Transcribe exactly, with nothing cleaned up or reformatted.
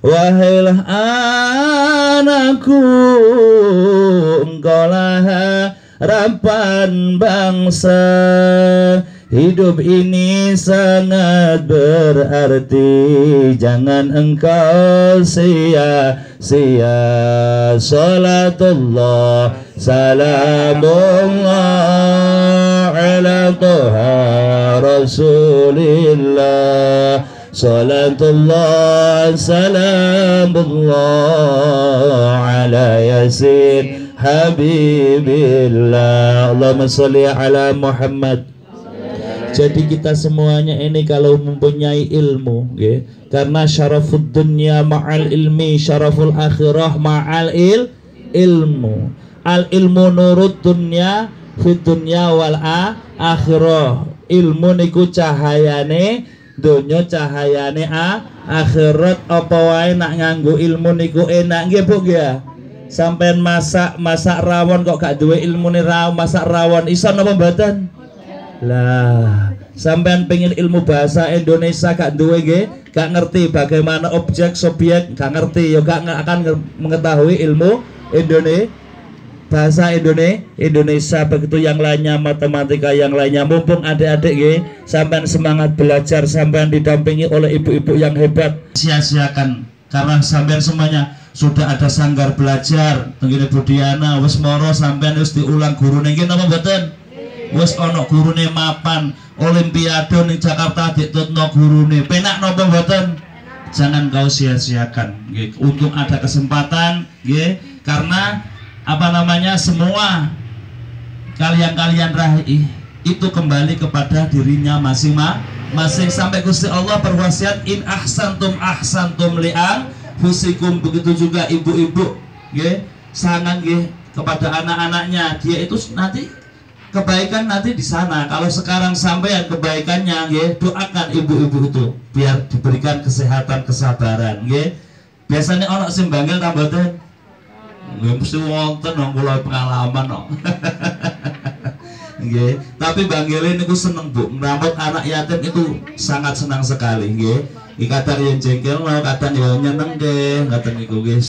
wahailah anakku, engkaulah harapan bangsa. Hidup ini sangat berarti, jangan engkau sia-sia. Salatullah salamullah ala toha rasulillah. Salatullah salamullah ala yasin habibillah. Allahumma sholli ala Muhammad. Jadi kita semuanya ini kalau mempunyai ilmu, ya, karena syarafud dunya ma'al ilmi, syaraful akhirah ma'al il ilmu. Al ilmu nurut dunya fit dunya wal akhirah. Ilmu niku cahayane dunya, cahayane a akhirat. Apa wae nak nganggo ilmu niku enak nggih Bu ya. Sampean masak masak rawon kok gak duwe ilmune rawon, masak rawon iso napa mboten? Lah, sampean pengen ilmu bahasa Indonesia gak duwe nggih, gak ngerti bagaimana objek subjek, gak ngerti ya gak akan mengetahui ilmu Indonesia, bahasa Indonesia, Indonesia begitu yang lainnya, matematika yang lainnya. Mumpung adik-adik nggih, sampean semangat belajar, sampean didampingi oleh ibu-ibu yang hebat. Sia-siakan karena sampean semuanya sudah ada sanggar belajar tengene Budiana wis moro, sampean wis diulang gurune nggih napa mboten? Wis ana gurune mapan olimpiade ning Jakarta ditutno gurune. Penak napa mboten? Jangan kau sia-siakan nggih. Untuk ada kesempatan nggih, karena apa namanya semua kalian-kalian raih itu kembali kepada dirinya masing-masing. Sampai Gusti Allah berwasiat in ahsantum ahsantum li'an fusikum. Begitu juga ibu-ibu nggih, sangan nggih kepada anak-anaknya. Dia itu nanti kebaikan nanti di sana. Kalau sekarang sampean kebaikannya nggih, doakan ibu-ibu itu biar diberikan kesehatan, kesabaran nggih. Biasanya ana sing banggil ta mboten? Nggih mesti wonten wong kula pengalaman kok. Nggih, tapi banggile niku seneng Bu, merawat anak yatim itu sangat senang sekali nggih. Iki kadang yen jengkel, kadang ya nyeneng nggih, ngaten niku nggih.